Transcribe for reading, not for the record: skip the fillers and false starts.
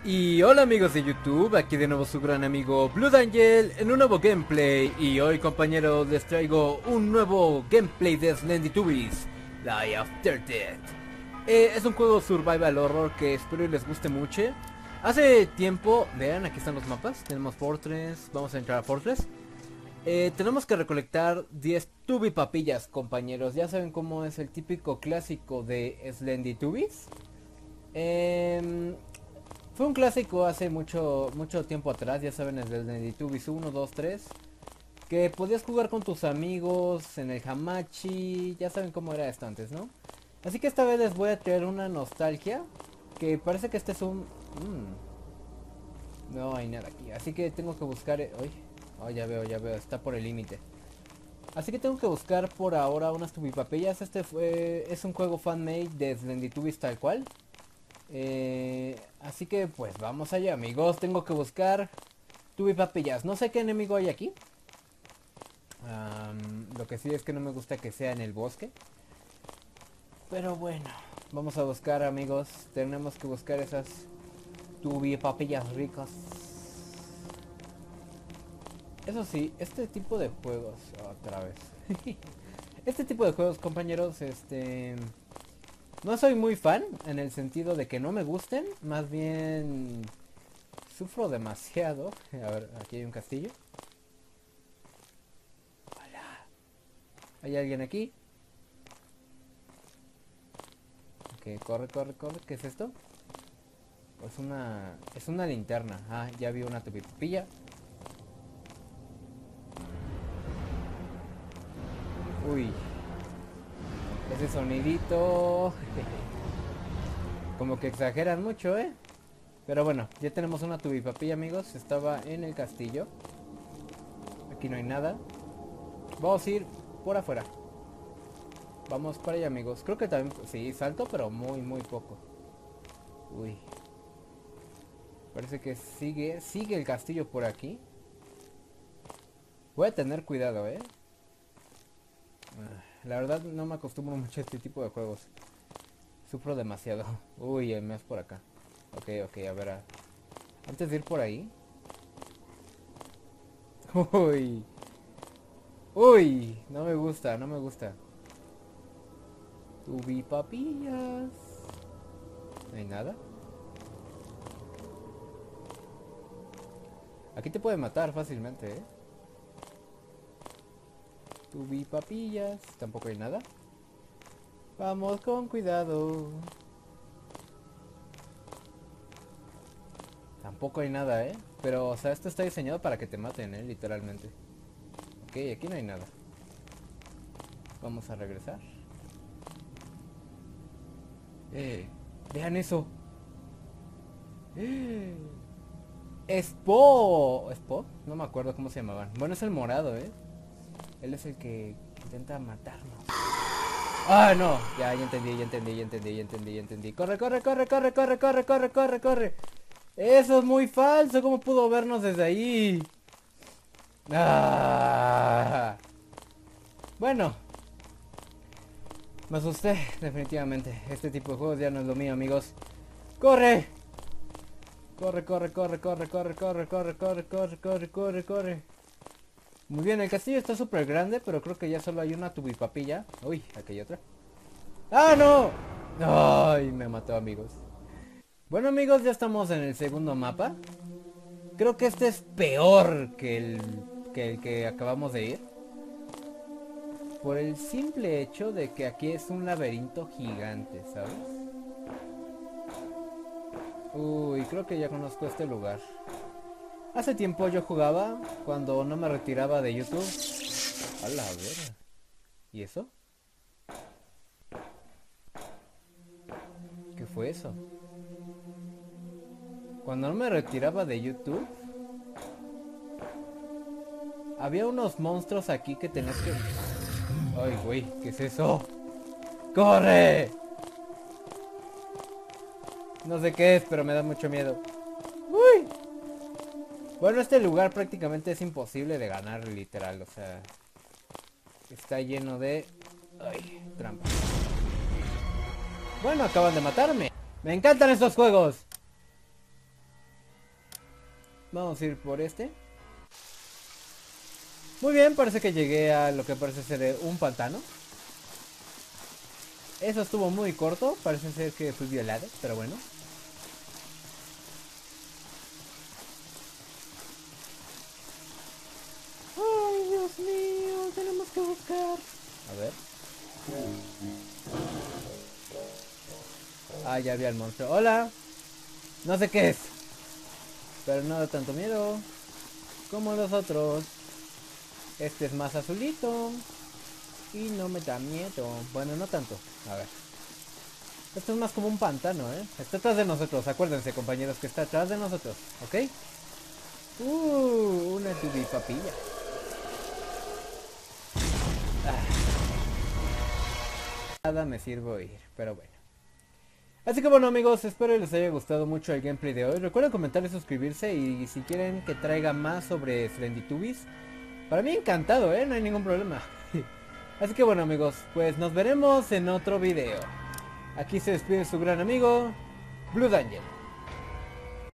Y hola amigos de YouTube, aquí de nuevo su gran amigo Blood Angel en un nuevo gameplay. Y hoy, compañeros, les traigo un nuevo gameplay de Slendytubbies, Die After Death. Es un juego survival horror que espero y les guste mucho. Hace tiempo, vean, aquí están los mapas. Tenemos Fortress, vamos a entrar a Fortress. Tenemos que recolectar 10 Tubby papillas, compañeros. Ya saben cómo es el típico clásico de Slendytubbies. Fue un clásico hace mucho tiempo atrás, ya saben, el del Slendytubbies 1, 2, 3. Que podías jugar con tus amigos en el Hamachi, ya saben cómo era esto antes, ¿no? Así que esta vez les voy a traer una nostalgia, que parece que este es un... No hay nada aquí, así que tengo que buscar... Oh, ya veo, está por el límite. Así que tengo que buscar por ahora unas tubipapillas. Es un juego fan-made de Slendytubbies tal cual. Así que pues vamos allá, amigos. Tengo que buscar tubipapillas. No sé qué enemigo hay aquí. Lo que sí es que no me gusta que sea en el bosque. Pero bueno, vamos a buscar, amigos. Tenemos que buscar esas tubipapillas ricas. Eso sí, este tipo de juegos... Otra vez. Este tipo de juegos, compañeros, no soy muy fan en el sentido de que no me gusten. Más bien... Sufro demasiado. A ver, aquí hay un castillo. Hola. ¿Hay alguien aquí? Ok, corre. ¿Qué es esto? Es una linterna. Ah, ya vi una tubipapilla. Uy, ese sonidito. Como que exageran mucho, ¿eh? Pero bueno, ya tenemos una tubipapilla, amigos. Estaba en el castillo. Aquí no hay nada. Vamos a ir por afuera. Vamos para allá, amigos. Creo que también... Sí, salto, pero muy poco. Uy. Parece que sigue el castillo por aquí. Voy a tener cuidado, ¿eh? La verdad no me acostumbro mucho a este tipo de juegos. Sufro demasiado. Uy, hay más por acá. Ok, a ver. Antes de ir por ahí. Uy, no me gusta. Tubipapillas. No hay nada. Aquí te puede matar fácilmente, ¿eh? Tubipapillas. Tampoco hay nada. Vamos con cuidado. Tampoco hay nada, ¿eh? Pero, o sea, esto está diseñado para que te maten, ¿eh? Literalmente. Ok, aquí no hay nada. Vamos a regresar. Vean eso. ¿Spo? No me acuerdo cómo se llamaban. Bueno, es el morado, ¿eh? Él es el que intenta matarnos. Ah, no. Ya entendí. Corre. Eso es muy falso. ¿Cómo pudo vernos desde ahí? Bueno. Me asusté, definitivamente. Este tipo de juegos ya no es lo mío, amigos. ¡Corre! Corre. Muy bien, el castillo está súper grande, pero creo que ya solo hay una tubipapilla. Uy, aquí hay otra. ¡Ah, no! Ay, me mató, amigos. Bueno, amigos, ya estamos en el segundo mapa. Creo que este es peor que el que acabamos de ir. Por el simple hecho de que aquí es un laberinto gigante, ¿sabes? Uy, creo que ya conozco este lugar. Hace tiempo yo jugaba cuando no me retiraba de YouTube. A la vera. ¿Y eso? ¿Qué fue eso? Cuando no me retiraba de YouTube, había unos monstruos aquí que tenías que... Ay, güey, ¿qué es eso? ¡Corre! No sé qué es, pero me da mucho miedo. ¡Uy! Bueno, este lugar prácticamente es imposible de ganar, literal, o sea... Está lleno de... Ay, trampas. Bueno, acaban de matarme. Me encantan estos juegos. Vamos a ir por este. Muy bien, parece que llegué a lo que parece ser un pantano. Eso estuvo muy corto, parece ser que fui violado, pero bueno. Ay, Dios mío, tenemos que buscar. A ver. Ah, ya vi al monstruo. Hola. No sé qué es, pero no da tanto miedo como los otros. Este es más azulito y no me da miedo. Bueno, no tanto. A ver. Esto es más como un pantano, ¿eh? Está atrás de nosotros. Acuérdense, compañeros, que está atrás de nosotros. ¿Ok? Una tubipapilla. Nada me sirvo ir, pero bueno. Así que bueno, amigos, espero les haya gustado mucho el gameplay de hoy. Recuerden comentar y suscribirse, y si quieren que traiga más sobre Slendytubbies, para mí encantado, no hay ningún problema. Así que bueno, amigos, pues nos veremos en otro video. Aquí se despide su gran amigo Blue Dangel.